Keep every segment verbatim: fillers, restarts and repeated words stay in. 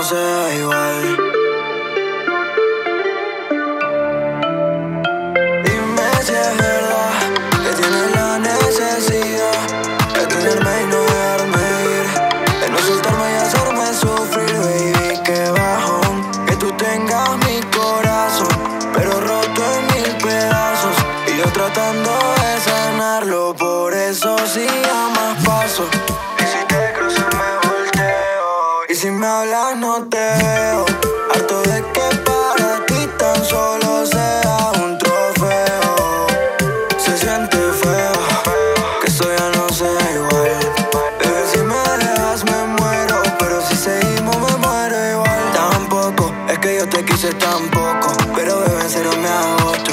sea igual. Dime si es verdad que tienes la necesidad de tenerme y no dejarme ir, de no soltarme y hacerme sufrir, baby, qué bajón que tú tengas mi corazón, pero roto en mil pedazos, y yo tratando de sanarlo, por eso sí a más paso. Y si te cruzo me volteo, y si me hablas no te veo, harto de que para ti tan solo sea un trofeo. Se siente feo que esto ya no sea igual. Bebé, si me dejas me muero, pero si seguimos me muero igual. Tampoco es que yo te quise tampoco, pero bebé, en serio me agoto.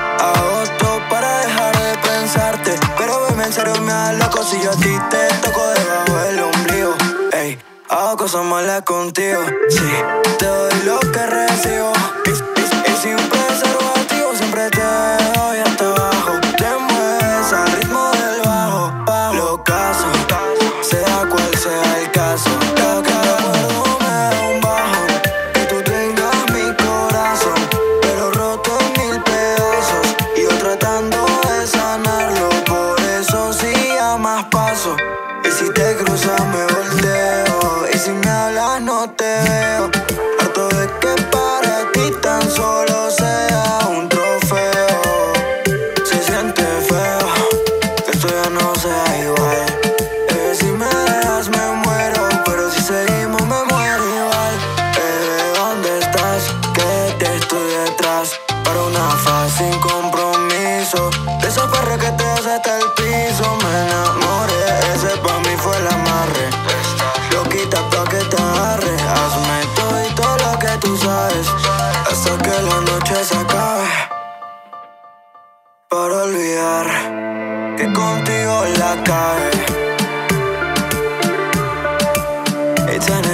Agoto para dejar de pensarte, pero bebé, en serio me da loco si yo a ti te toco debajo del ombligo. Ey, hago cosas malas contigo, sí, te doy lo que recibo. Y, y, y sin preservativo siempre te doy hasta abajo. Te mueves al ritmo del bajo, bajo. Lo caso, sea cual sea el caso. Cada que recuerdo me da un bajo, que tú tengas mi corazón, pero roto en mil pedazos, y yo tratando de sanarlo, por eso sí a más paso. Y si te cruzas me volteo, y si me hablas no te veo, harto de que para ti tan solo sea un trofeo. Se siente feo que esto ya no sea igual. Bebé, si me dejas me muero, pero si seguimos me muero igual. Bebé, ¿dónde estás? Que te estoy detrás, para una faz sin compromiso, de esos perros que te das hasta el piso. Me enamoré, ese pa' mí fue el amarre. Loquita pa' que te agarre, hazme todo y todo lo que tú sabes, hasta que la noche se acabe, para olvidar que contigo la cagué. Y tener